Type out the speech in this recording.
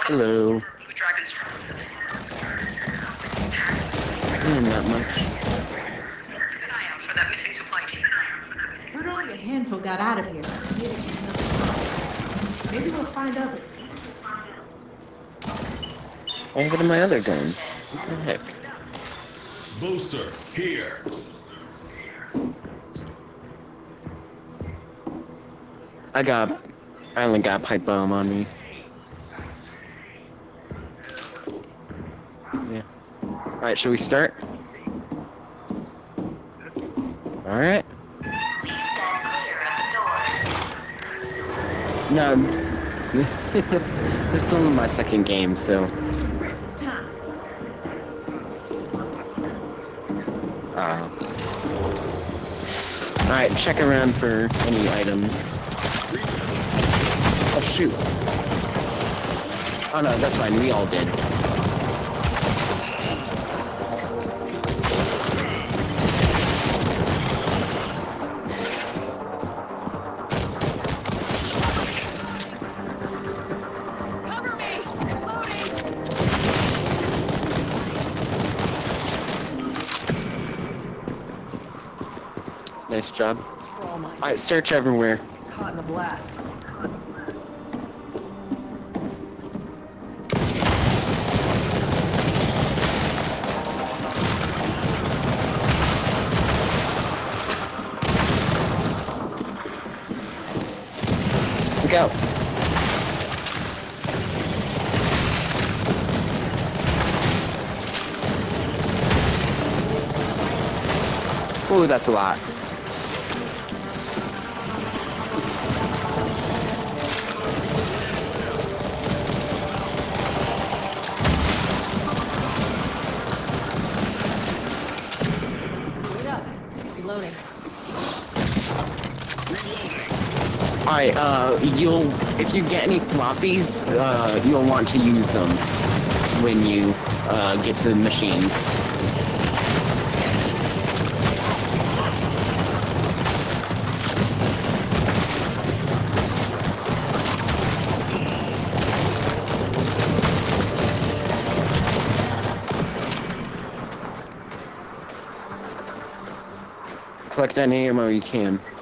Hello. Not much. Keep an eye out for that missing supply team. Heard only a handful got out of here. Maybe we'll find others. I'll get in my other gun. What the heck? Booster, here. I only got a pipe bomb on me. Yeah. Alright, should we start? Alright. Please stand clear of the door. No. This is only my second game, so. Time. Alright, check around for any items. Oh shoot. Oh no, that's fine, we all did. Cover me! Loading! Nice job. Alright, search everywhere. Caught in the blast. Look out. Ooh, that's a lot. Wait up. Reloading. Alright, if you get any floppies, you'll want to use them when you, get to the machines. Collect any ammo you can.